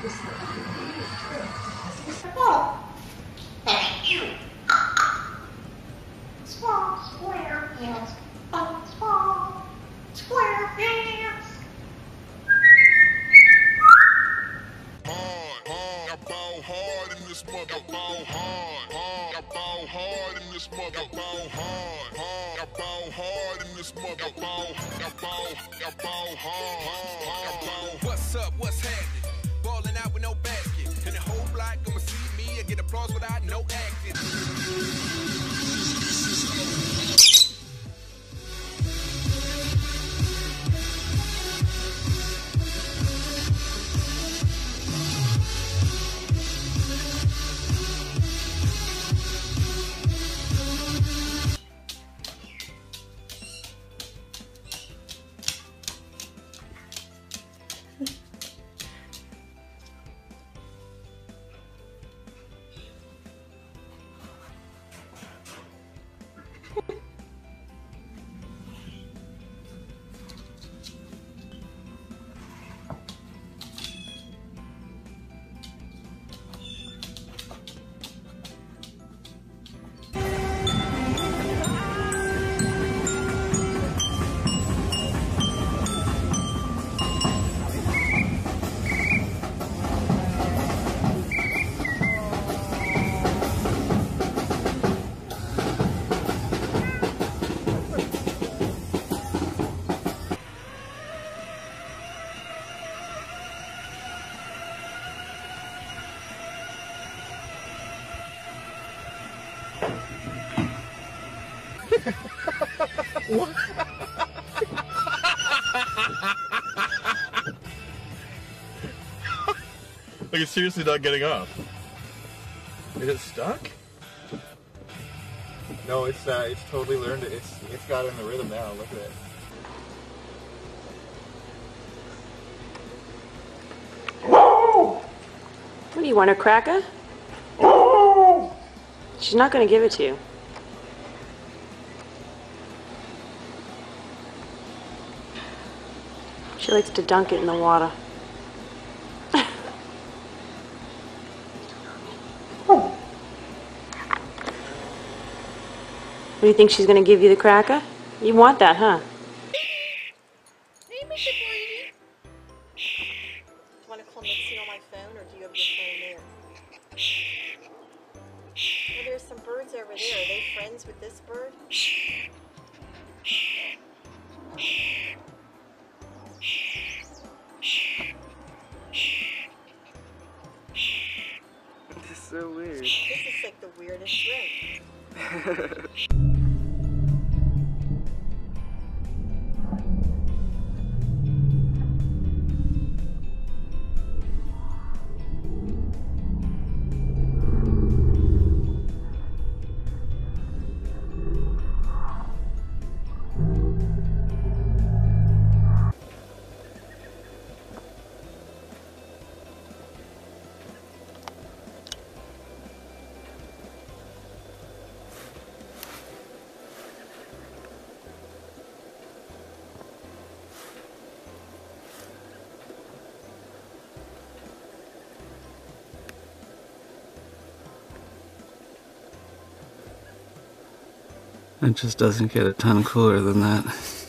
Small square pants. Small square pants. I ball hard in this mother. I ball hard. I ball hard in this mother. I ball hard. I ball hard in this mother. I ball hard. What's up? What's happening? Balling out with no basket. And the whole block gonna see me and get applause without no acting. What? Like, it's seriously not getting off. Is it stuck? No, it's totally learned it. It's got in the rhythm now. Look at it. What do you want, a cracker? She's not going to give it to you. She likes to dunk it in the water. What do you think she's going to give you, the cracker? You want that, huh? Hey, Mr. Brady. Do you want to call Nixie on my phone, or do you have your phone there? Oh, there's some birds over there. Are they friends with this bird? This is so weird. This is like the weirdest drink. It just doesn't get a ton cooler than that.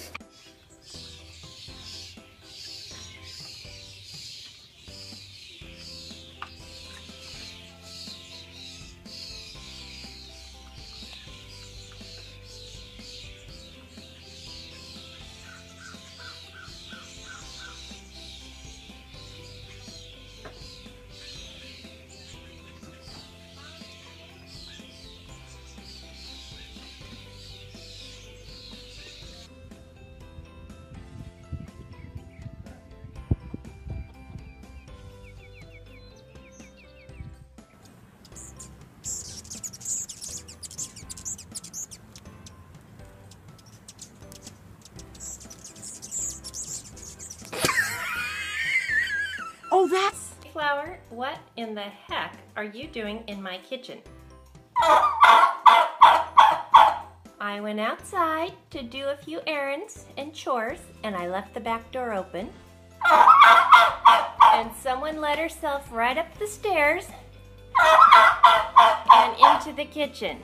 Oh, that's... Flower, what in the heck are you doing in my kitchen? I went outside to do a few errands and chores, and I left the back door open. And someone let herself right up the stairs and into the kitchen.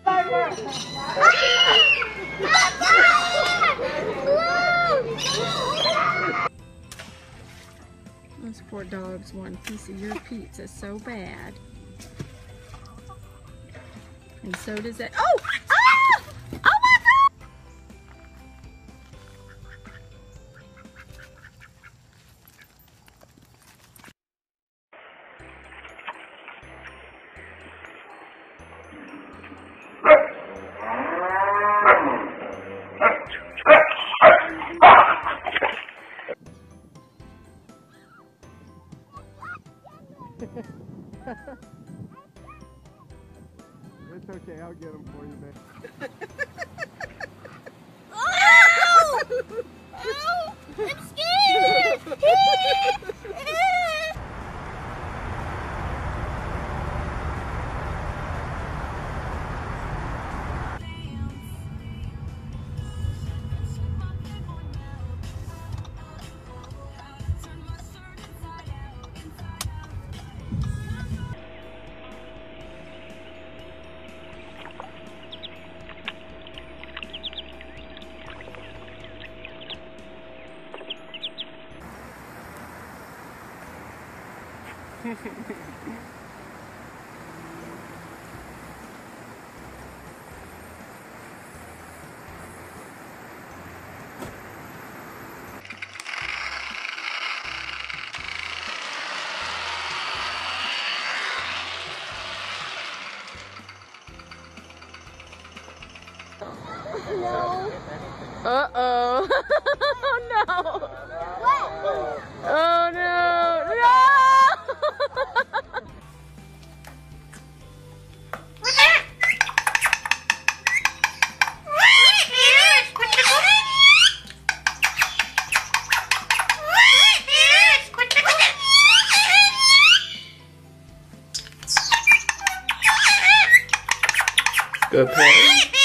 Those poor dogs want a piece of your pizza so bad. And so does that. Oh! Ah! Oh my God! It's okay, I'll get them for you, man. Oh! Oh! I'm scared! No. Uh-oh. Oh no. What? Oh no. No! Good boy.